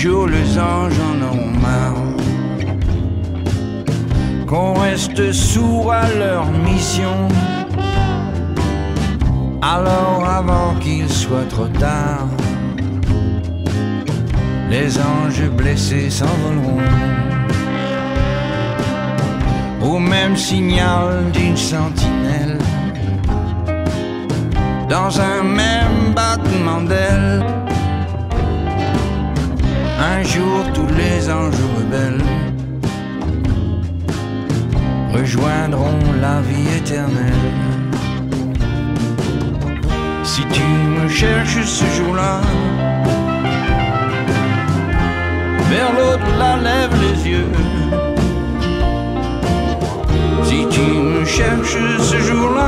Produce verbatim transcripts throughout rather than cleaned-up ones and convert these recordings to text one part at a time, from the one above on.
jour les anges en auront marre, qu'on reste sourd à leur mission. Alors avant qu'il soit trop tard, les anges blessés s'envoleront au même signal d'une sentinelle, dans un même battement d'ailes. Un jour tous les anges rebelles rejoindront la vie éternelle. Si tu me cherches ce jour-là, vers l'au-delà lève les yeux. Si tu me cherches ce jour-là,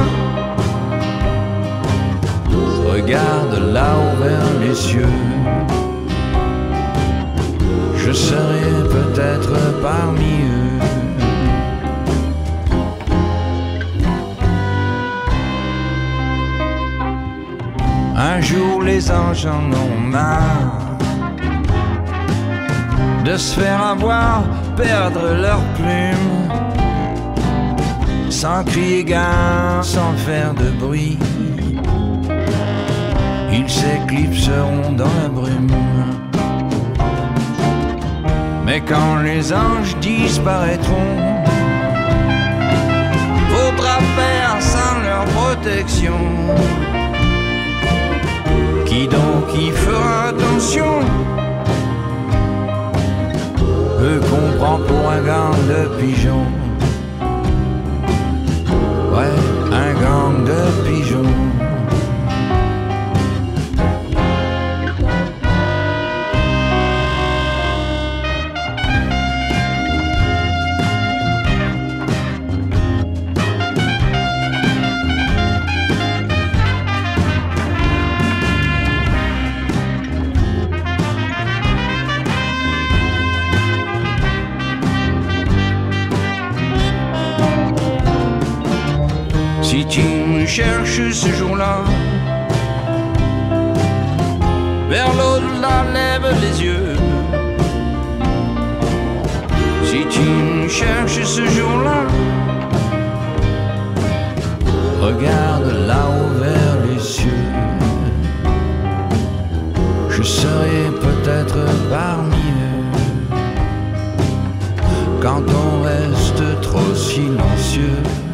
regarde là-haut vers les cieux. Je serai peut-être parmi eux. Un jour les anges en ont marre de se faire avoir, perdre leurs plumes, sans crier gare, sans faire de bruit. Ils s'éclipseront dans la brume. Mais quand les anges disparaîtront, faudra faire sans leur protection. Qui donc y fera attention? Eux qu'on prend pour un gang de pigeons. Ouais, un gang de pigeons. Si tu me cherches ce jour-là, vers l'au-delà lève les yeux. Si tu me cherches ce jour-là, regarde là-haut vers les cieux. Je serai peut-être parmi eux. Quand on reste trop silencieux,